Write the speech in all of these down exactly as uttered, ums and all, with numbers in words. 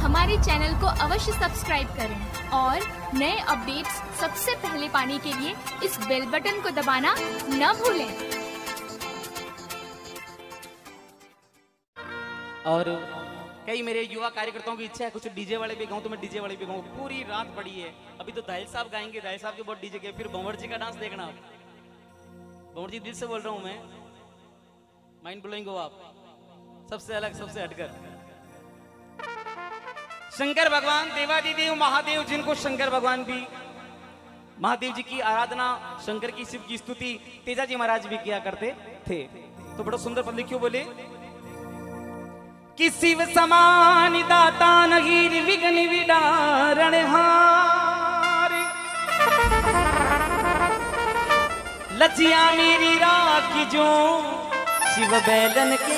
हमारे चैनल को अवश्य सब्सक्राइब करें और नए अपडेट्स सबसे पहले पाने के लिए इस बेल बटन को दबाना न भूलें। और कई मेरे युवा कार्यकर्ताओं की इच्छा है कुछ डीजे वाले भी गाऊं, तो मैं डीजे वाले भी गाऊं। पूरी रात पड़ी है, अभी तो दाहिल साहब गाएंगे, दाहिल साहब के बहुत डीजे के, फिर भंवर जी का डांस देखना। भंवर जी दिल से बोल रहा हूं मैं, माइंड ब्लोइंग हो आप, सबसे अलग, सबसे हटकर। शंकर भगवान देवादिदेव महादेव, जिनको शंकर भगवान भी, महादेव जी की आराधना, शंकर की, शिव की स्तुति तेजा जी महाराज भी किया करते थे। तो बड़ा सुंदर पद लिखियो, बोले कि शिव समान दाता नहीं विघ्न विदारण हार, लजिया मेरी राखी जो शिव बैलन के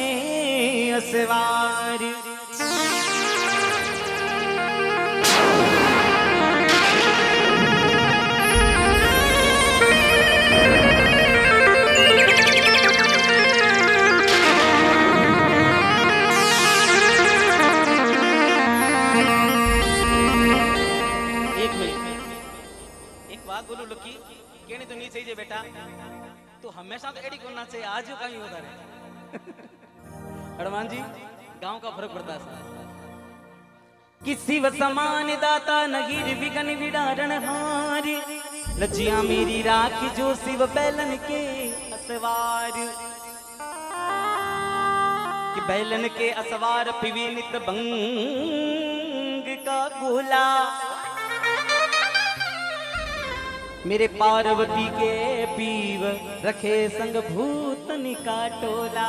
असवार। बोलो लकी कहने तो नहीं चाहिए बेटा, तो हमेशा तो एडी करना चाहिए, आज जो कहीं होता है। हनुमान जी गांव का फर्क पड़ता है। किसी व समान दाता नगीर विघ्न विदारण हार, लज्जियां मेरी राखी जो शिव बैलन के असवार। कि बैलन के असवार पिवे नित भंग का गोला, मेरे पार्वती के पीव रखे संग भूतनी का टोला।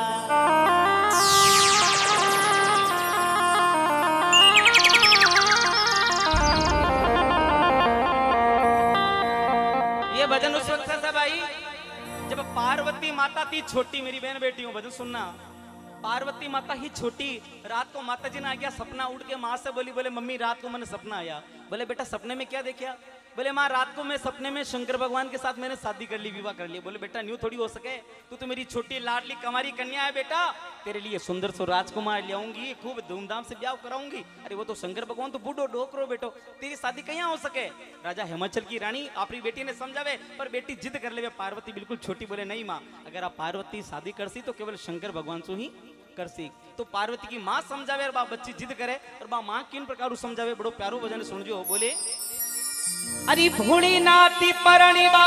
ये भजन उस वक्त था भाई जब पार्वती माता थी छोटी, मेरी बहन बेटियों भजन सुनना। पार्वती माता ही छोटी, रात को माता जी ने आ गया सपना, उठ के माँ से बोली, बोले मम्मी रात को मैंने सपना आया। बोले बेटा सपने में क्या देखा? बोले माँ रात को मैं सपने में शंकर भगवान के साथ मैंने शादी कर ली, विवाह कर लिया। बोले बेटा न्यू थोड़ी हो सके, तू तो मेरी छोटी लाडली कंवारी कन्या है बेटा, तेरे लिए सुंदर सो राजकुमार ले आऊंगी, खूब धूमधाम से ब्याह कराऊंगी। अरे वो तो शंकर भगवान तो बूढ़ो डोकरो बेटो, तेरी शादी कहाँ हो सके? राजा हिमाचल की रानी अपनी बेटी ने समझावे, पर बेटी जिद कर ले, पार्वती बिल्कुल छोटी। बोले नहीं माँ, अगर आप पार्वती शादी करसी तो केवल शंकर भगवान से ही करसी। तो पार्वती की माँ समझावे और बा बच्ची जिद करे, और बा माँ किन प्रकार समझावे, बड़ो प्यारो भजन सुन जो। बोले अरे भूणी नाती परणिबा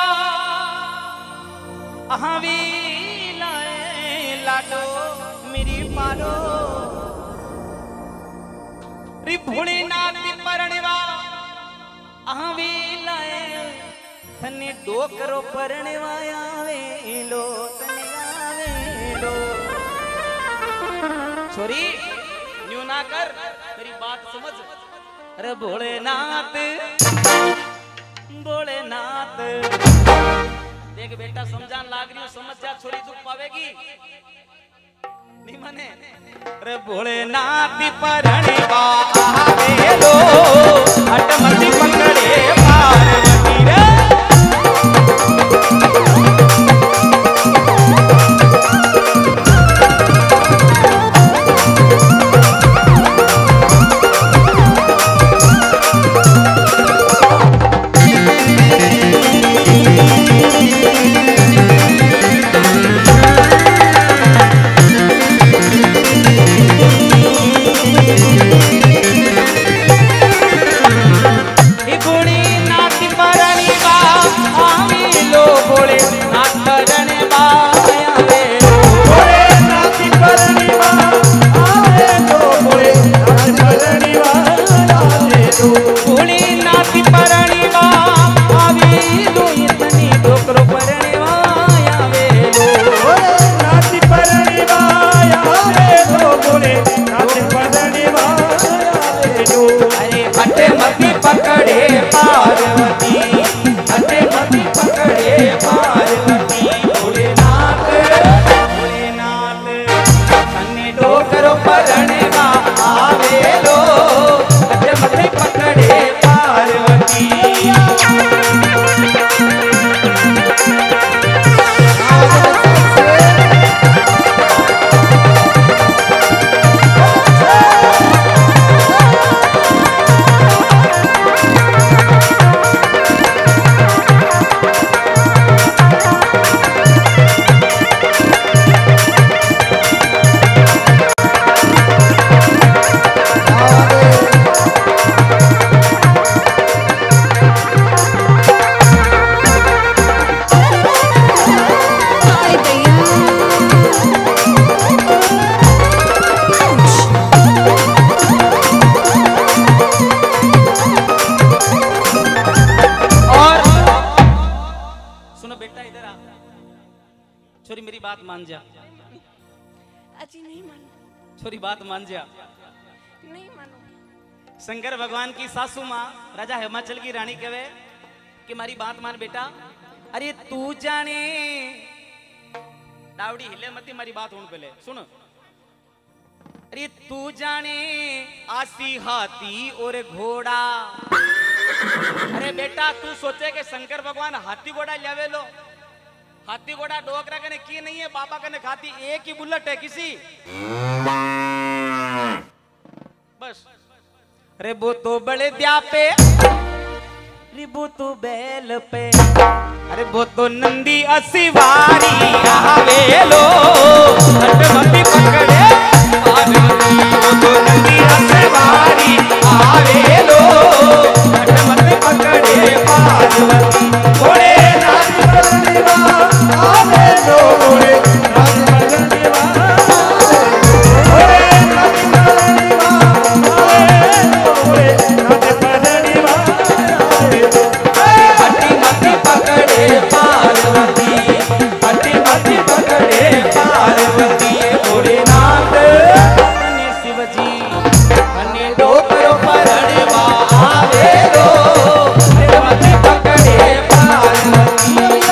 अहावी लाए लाडो मेरी पारो, रे भूणी नाती परणिबा अहावी लाए थने डोकरो परणिबा आवे लो, तने आवे लो। छोरी न्यू ना कर, मेरी बात समझ। अरे भोलेनाथ भोलेनाथ, देख बेटा समझान लाग रही हो, समझ जा, छोरी दुख पावेगी नहीं माने। अरे भोलेनाथ परणिबा आवे लो, अटमति पकड़े पार्वती रे। मान जा। अजी नहीं मानो। छोरी बात मान जा। नहीं मानो। शंकर भगवान की सासू माँ राजा हिमाचल की रानी कहे कि मारी बात मान बेटा। अरे तू जाने दावड़ी हिले मती, मारी बात होने पहले सुन। अरे तू जाने आसी हाथी और घोड़ा। अरे बेटा तू सोचे कि शंकर भगवान हाथी घोड़ा लावे लो। हाथी घोड़ा डोकरा कने की नहीं है, बाबा कने खाती एक ही बुलेट है किसी बस। अरे वो तो बड़े द्या पे, अरे वो तो बैल पे, अरे वो तो नंदी असिवारी आवे लो। हटमती पकड़े पार्वती, वो तो नंदी असिवारी आवे लो। हटमती पकड़े पार्वती, थोड़े नाच बंदीवा आवे लो। थोड़े नाच बंदीवा, थोड़े नाच बंदीवा आवे लो। थोड़े नाच बंदीवा हटमती पकड़े पार्वती, हटमती पकड़े पार्वती। थोड़े नाथ अने शिवजी अने डोकरो परड़वा आवे लो। हटमती पकड़े पार्वती।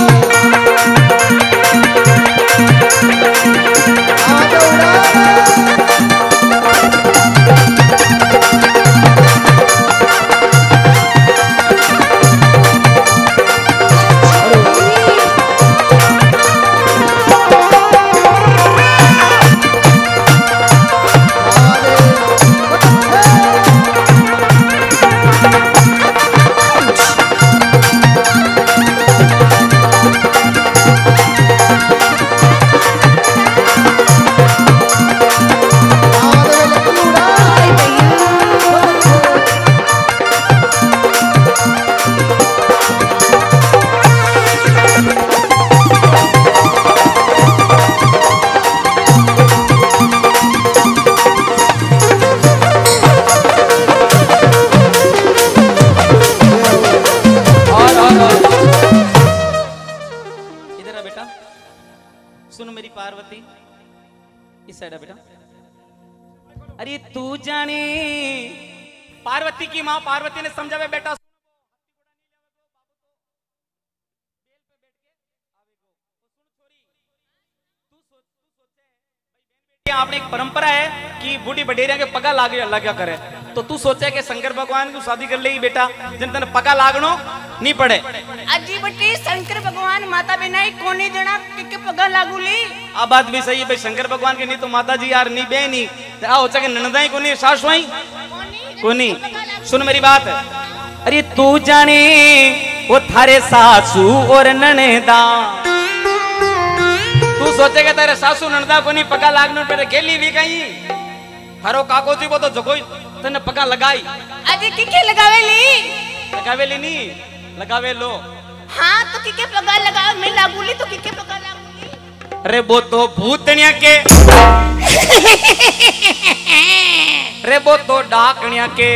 अरे तू जाने पार्वती की मां पार्वती ने समझावे बेटा आपने एक परंपरा है कि बूढ़ी बडेरिया के पगा लाग लगा करे। तो तू सोचे कि शंकर भगवान को शादी कर लेगी बेटा जिन तने पगा लागनो नहीं पड़े। अजी बटी शंकर भगवान माता बिना ही कोनी देना के पगा लागूली। आ बात भी सही है भाई, शंकर भगवान के नहीं तो माता जी यार नहीं बेनी आ हो सके ननदाई कोनी सासुई कोनी। सुन मेरी बात, अरे तू जाने वो थारे सासू और ननदा। तू सोचेगा तेरे सासू ननदा को नहीं पगा लागनो पे गेली भी कहीं हरो काको थी वो तो जगोई तने पगा लगाई। अजी किके लगावेली लगावेली नहीं लगावे लो। हाँ तो किके पगा लगावे मैं लागूली तो किके पगा लागूली। अरे वो तो भूतनिया के अरे वो तो डाकनिया के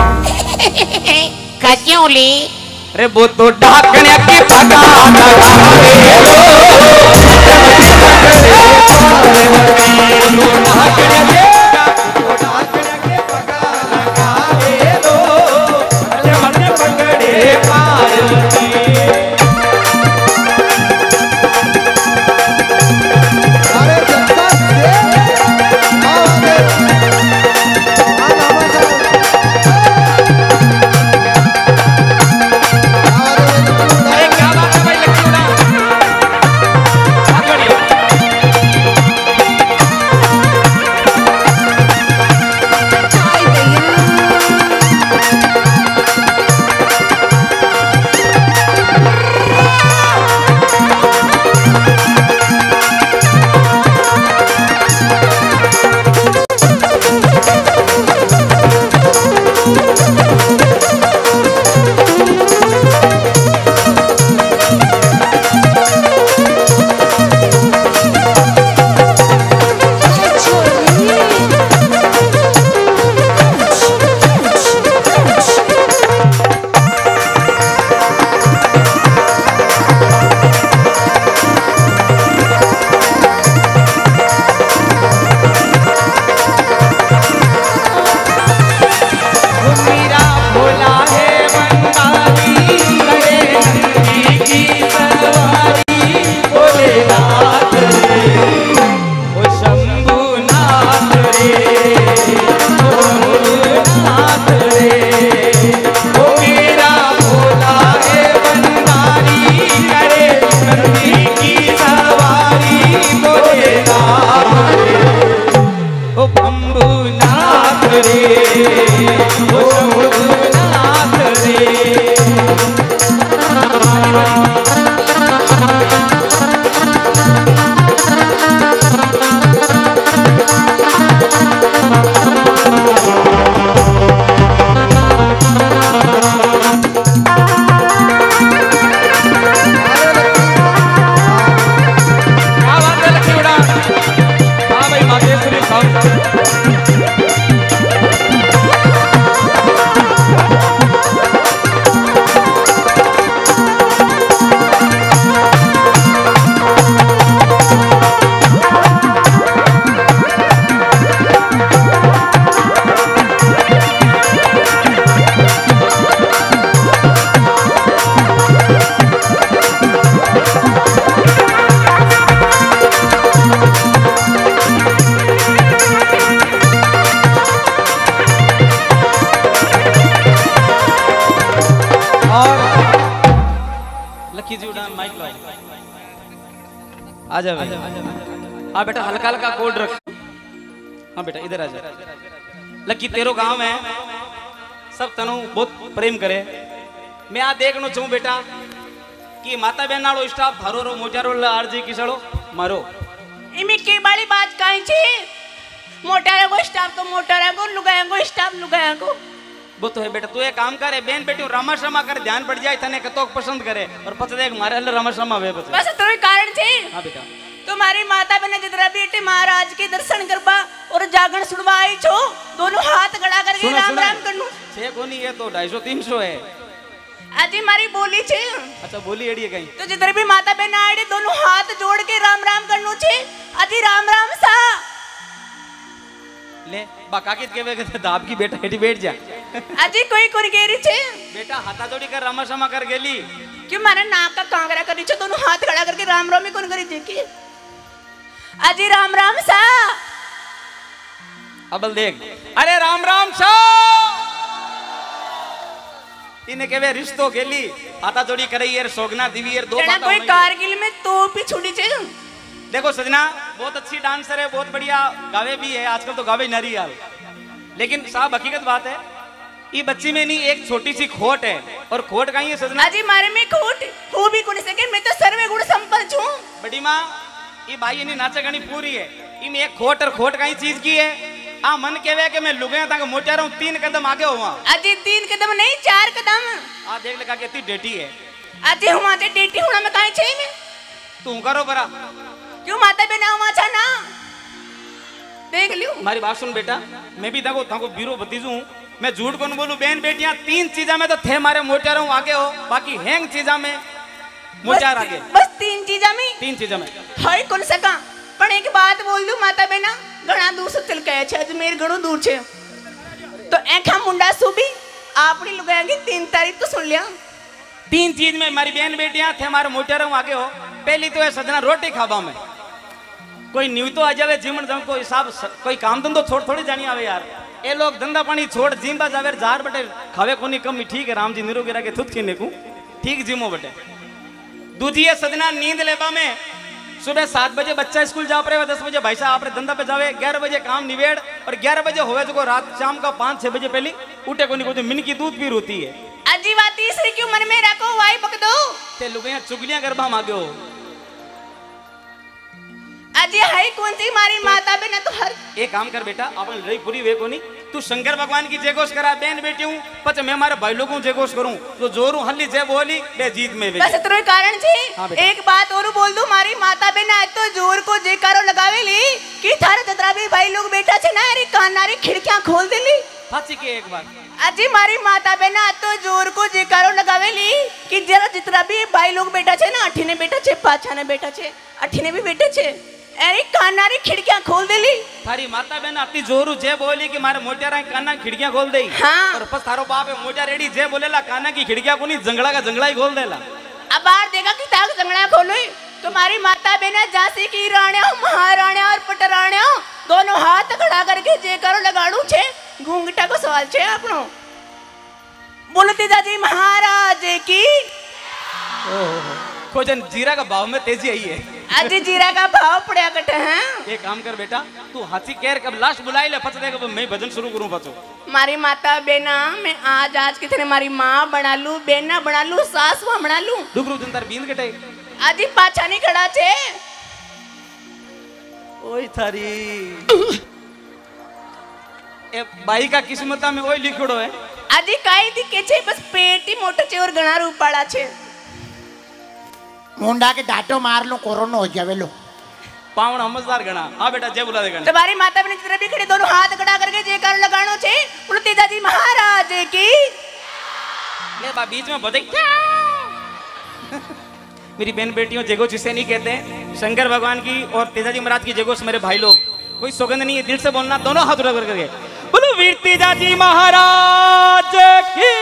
कच्योली। अरे वो तो डाकनिया के पगा लगावे ओ शंभुनाथ रे। आ जा भाई। हाँ बेटा हल्का हल्का कोड रख। हाँ बेटा इधर आ जा। लकी तेरो गांव है सब तनु बहुत प्रेम करे। मैं आ देखनो चाहूं बेटा कि माता बहन नालो स्टाफ थारो रो मोजारो आरजी किसड़ो मारो इमी की बड़ी बात काई छी मोटारा को स्टाफ तो मोटारा को लुगाया को स्टाफ लुगाया को वो तो है बेटा। तू एक काम करे बेन बेटी रमा शमा कर ध्यान पड़ जाए तने कतो पसंद करे और पता देख मारे हल्ले रमा शमा वे बस बस तो कारण छे। हां बेटा तुम्हारी माता बहन जितरा बेटे महाराज के दर्शन करबा और जागरण सुनवा आई छो दोनों हाथ गड़ा करके राम राम करनु छे कोनी ये तो ढाई सौ तीन सौ है। आजी मारी बोली छे। अच्छा बोली एड़ी कहीं तो जिधर भी माता बहन आड़े दोनों हाथ जोड़ के राम राम करनु छे। आजी राम राम सा ले बाका कित के के दाब की बेटा हेटी बैठ जा। आजी कोई कोर गेरी छे बेटा हाथा जोड़ी कर रमा शमा कर गेली क्यों मारे नाक का कांगरा करी छे दोनों हाथ खड़ा करके राम राम ही कौन करी देखी। आजी राम राम सा अबल देख अरे राम राम सा इने केवे रिश्तो गेली हाथा जोड़ी करई यार सोगना दिवी यार दो बात कोई कारगिल में तो भी छुड़ी छे। देखो सजना बहुत अच्छी डांसर है बहुत बढ़िया गावे भी है आजकल तो गावे नारी यार लेकिन साहब हकीकत बात है ये बच्ची में नहीं एक छोटी सी खोट है और खोट कहीं है सजना अजी मारे में खोट हो भी कौन सके मैं तो सर्वे गुण संपन्न छूं। बड़ी माँ ये भाई ने नाचा गानी पूरी है इम एक खोट और खोट कहीं चीज की है आ मन केवे के मैं लुगाया तक मोटा रहूं तीन कदम आगे हुआ। अजी तीन कदम नहीं चार कदम आ देख लगा के इतनी डेटी है। अजी हुआ ते डेटी होना में काहे छे में तू करो बरा क्यों माता बिना हुआ छा ना देख लियो। हमारी बात सुन बेटा मैं भी देखो ताको बीरो भतीजू मैं झूठ कौन बोलूं बहन बेटियां तीन चीजा में तो थे मारे मोटा रहूं आगे हो बाकी हैंग चीजा में मोचार आगे बस तीन चीजा में तीन चीजा में हाय कौन सका पण एक बात बोल दूं माता बेना घणा दूर से चल गए छे अजमेर घणो दूर छे तो एखा मुंडा सुबी आपनी लुगाएंगे तीन तारीख तो सुन लिया। तीन चीज में हमारी बहन बेटियां थे हमारे मोटे रहूं आगे हो। पहली तो है सजना रोटी खाबा में कोई न्यू तो आ जावे जीवन जम को हिसाब कोई काम धंधो छोड़ थोड़ी जानी आवे यार ये लोग धंधा पानी छोड़ जिम्बा जावे जार बटे खावे कोनी कम ठीक है राम जी निरोगी रखे थुत खीने को ठीक जिमो बटे। दूजी है सजना नींद लेबा में सुबह सात बजे बच्चा स्कूल जा पड़े दस बजे भाई साहब अपने धंधा पे जावे ग्यारह बजे काम निवेड़ और ग्यारह बजे होवे जो रात शाम का पाँच छह बजे पहले उठे कोनी को मिन की दूध भी रोती है। अजी बात तीसरी क्यों मन में रखो वाई बक दो ते लुगाया चुगलियां गरबा मांगे हो। अजी हाई कौन सी मारी माता बिना तो हर एक काम कर बेटा अपन रही पूरी वे कोनी तू शंकर भगवान की जयघोष करा बहन बेटी हूँ पच मैं हमारे भाई लोगों जयघोष करूँ तो जोरू हल्ली जय बोली बे जीत में बस इतना कारण थी। हाँ एक बात और बोल दूं मारी माता बिना तो जोर को जयकारो लगावे ली कि थारे जतरा भी भाई लोग बेटा छे ना रे कानारी खिड़कियां खोल देली साची के एक बार अजी मारी माता बहना तो जोर को जयकारो लगावे ली कि जरा जितना भी भाई लोग बेटा छे ना अठीने बेटा छे पाछाने बेटा छे अठीने भी बेटे छे अरे कानारी खिड़कियां खोल देली थारी माता बहन अति जोरू जय बोली कि मारे मोटियारा काना की खिड़कियां खोल देई। हाँ। और बस थारो बाप है मोटिया रेडी जय बोलेला काना की खिड़कियां कोनी जंगला का जंगला ही खोल देला। अब बाहर देखा कि ताक जंगला खोलो तुम्हारी माता बहना झांसी की राणिया महाराणिया और पटराणिया दोनों हाथ खड़ा करके जय करो लगाड़ू छे घूंघटा को सवाल छे आपनो बोलती जाजी महाराज की खोजन जीरा का भाव में तेजी आई है। आज जीरा का भाव पड़ा कटे हैं। एक काम कर बेटा, तू हाथी केर कब लास्ट बुलाई ले पच देगा मैं भजन शुरू करूं पचो। मारी माता बेना मैं आज आज कितने मारी माँ बना लू, बेना बना लू, सास माँ बना लू। रुक रुक जन तार बींद कटे। आज ही पाछा नहीं खड़ा छे। ओए थारी ए बाई का किस्मत में ओए लिखड़ो है। आज ही काई दिखे छे बस पेट ही मोटो छे और घना रूपाड़ा छे। मुंडा के डाटो मार लो कोरोना हो जावे लो। पावण समझदार गणा। हाँ बेटा जय बुला दे गणा। तुम्हारी माता बहन जितने भी खड़े दोनों हाथ खड़ा करके जयकार लगानो छे। बोलो तेजाजी महाराज की। ले बा बीच में बधाई। मेरी बहन बेटियों जगो जिसे नहीं कहते, शंकर भगवान की और तेजाजी महाराज की जगो से मेरे भाई लोग, कोई सौगंध नहीं है, दिल से बोलना, दोनों हाथ उठा करके बोलो वीर तेजाजी महाराज की।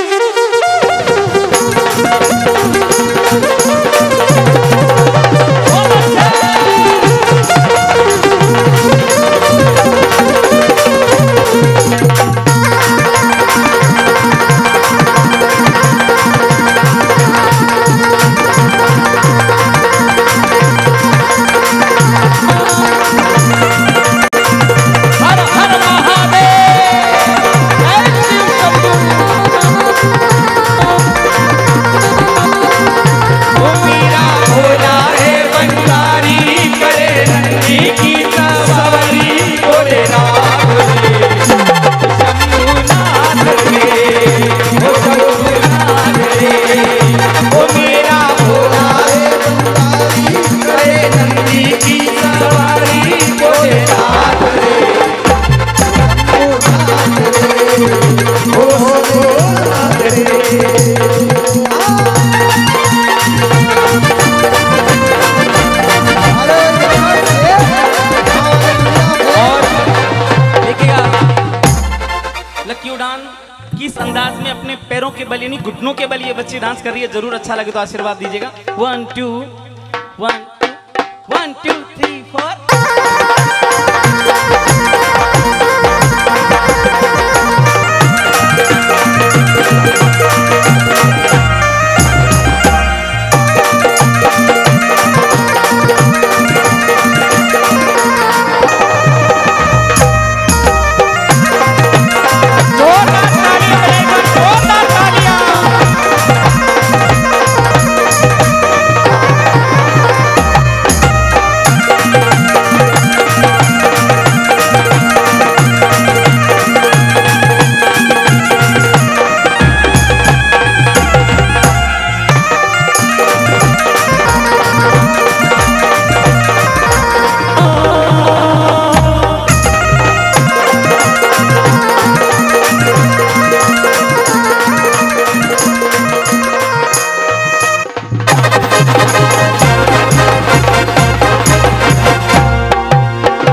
किस अंदाज में अपने पैरों के बल यानी घुटनों के बल ये बच्ची डांस कर रही है, जरूर अच्छा लगे तो आशीर्वाद दीजिएगा। One two one one two three four.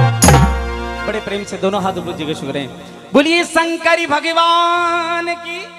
दोनों हाथ ऊपर जगह शुक्र हैं। बोलिए शंकरी भगवान की।